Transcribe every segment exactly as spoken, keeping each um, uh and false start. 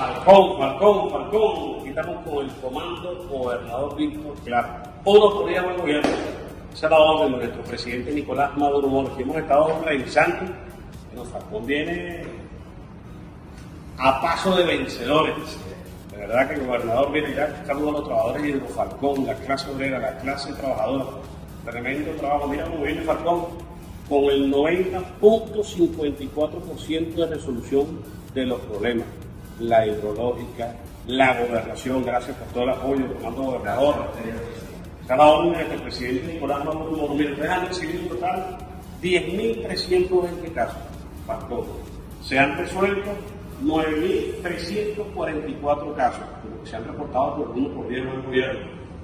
Falcón, Falcón, Falcón. Aquí estamos con el comando gobernador Víctor Claro. Uno por día buen gobierno. Esa es la orden de nuestro presidente Nicolás Maduro Moros, que hemos estado revisando. Bueno, Falcón viene a paso de vencedores. De verdad que el gobernador viene ya. Saludos a los trabajadores y de Falcón, la clase obrera, la clase trabajadora. Tremendo trabajo. Mira cómo viene Falcón, con el noventa punto cincuenta y cuatro por ciento de resolución de los problemas. La hidrológica, la gobernación, gracias por todo el apoyo, comando gobernador. Cada orden del presidente Nicolás Maduro Moros. Mira, ustedes han recibido en total diez mil trescientos veinte casos, Falcón. Se han resuelto nueve mil trescientos cuarenta y cuatro casos, que se han reportado por uno por día en el gobierno,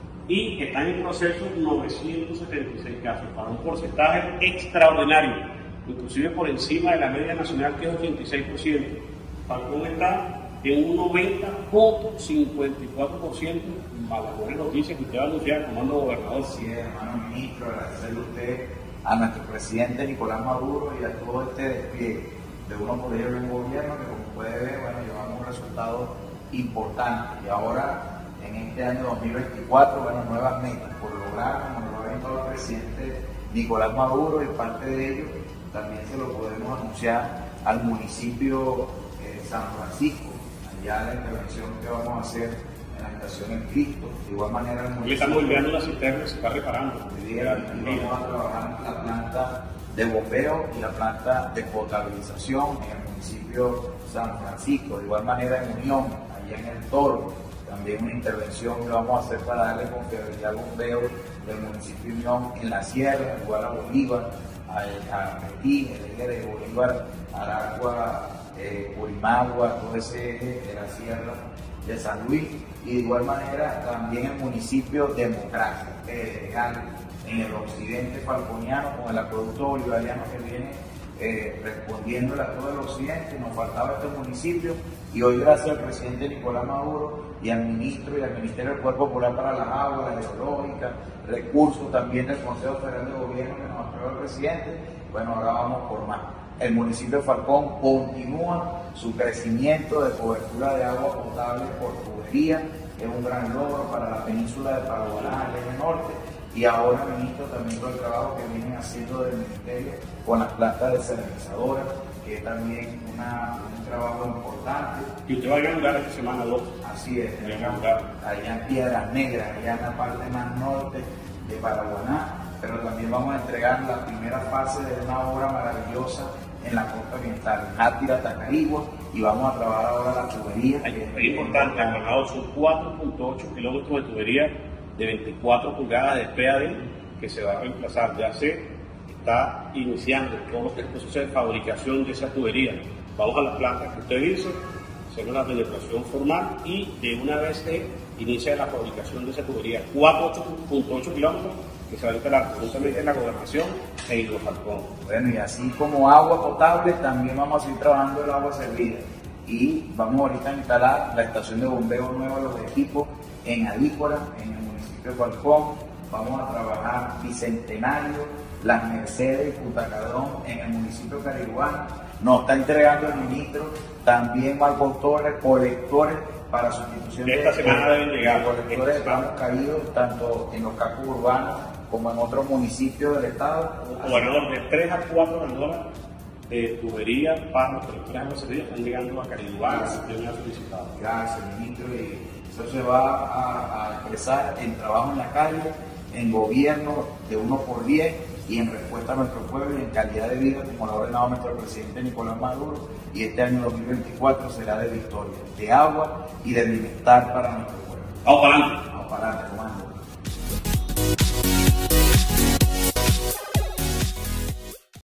y están en proceso novecientos setenta y seis casos, para un porcentaje extraordinario, inclusive por encima de la media nacional, que es ochenta y seis por ciento. Falcón está en un noventa punto cincuenta y cuatro por ciento, más las buenas noticias que usted va a anunciar, comando gobernador. Sí, hermano ministro, agradecerle a usted, a nuestro presidente Nicolás Maduro y a todo este despliegue de uno por ello en gobierno, que como puede ver, bueno, llevamos un resultado importante. Y ahora, en este año dos mil veinticuatro, bueno, nuevas metas por lograr, como lo ha dicho el presidente Nicolás Maduro, y parte de ello también se lo podemos anunciar al municipio de San Francisco, allá la intervención que vamos a hacer en la estación El Cristo. De igual manera, el municipio estamos enviando la cisterna, se está reparando. Hoy día vamos a trabajar en la planta de bombeo y la planta de potabilización en el municipio San Francisco. De igual manera, en Unión, allá en El Toro, también una intervención que vamos a hacer para darle confiabilidad al bombeo del municipio de Unión en la sierra, igual a Bolívar, a, a Petí, el eje de Bolívar, Aragua, eh, Purimagua, todo ese eje de la sierra de San Luis. Y de igual manera también el municipio Democracia, eh, legal, en el occidente falconiano, con el acueducto bolivariano que viene eh, respondiéndole a todo el occidente. Nos faltaba este municipio, y hoy, gracias al presidente Nicolás Maduro y al ministro y al Ministerio del Poder Popular para las Aguas, la Hidrológica, recursos también del Consejo Federal de Gobierno que nos aprueba el presidente, bueno, ahora vamos por más. El municipio de Falcón continúa su crecimiento de cobertura de agua potable por tubería, es un gran logro para la península de Paraguaná, el eje norte. Y ahora, ministro, también todo el trabajo que vienen haciendo del ministerio con las plantas desalinizadoras, que es también una, un trabajo importante. Y usted va a inaugurar esta semana dos. Así es, allá en Piedras Negras, allá en la parte más norte de Paraguaná, pero también vamos a entregar la primera fase de una obra maravillosa en la costa oriental, Átira, Tacarigua, y vamos a trabajar ahora la tubería. Es importante, gobernador, son cuatro punto ocho kilómetros de tubería de veinticuatro pulgadas de P A D que se va a reemplazar. Ya se está iniciando todo el proceso de fabricación de esa tubería. Vamos a la planta que usted dice, hacemos la penetración formal y de una vez se inicia la fabricación de esa tubería. cuatro punto ocho kilómetros que se va a instalar justamente en la gobernación e Hidrofalcón. Bueno, y así como agua potable, también vamos a seguir trabajando el agua servida. Y vamos ahorita a instalar la estación de bombeo nueva, los equipos en Adícora, en el municipio de Falcón. Vamos a trabajar Bicentenario, Las Mercedes y Putacadón en el municipio de Cariguán. Nos está entregando el ministro también Marcos Torres colectores para sustitución de esta semana deben llegar. Colectores estamos caídos tanto en los cascos urbanos como en otros municipios del estado. Bueno, de tres a cuatro gandolas de tubería para los colectores de servicios están llegando a Cariguán, que me ha solicitado. Gracias, ministro. Y eso se va a, a expresar en trabajo en la calle, en gobierno de uno por diez y en respuesta a nuestro pueblo y en calidad de vida, como lo ha ordenado nuestro presidente Nicolás Maduro. Y este año dos mil veinticuatro será de victoria, de agua y de bienestar para nuestro pueblo. Vamos para adelante.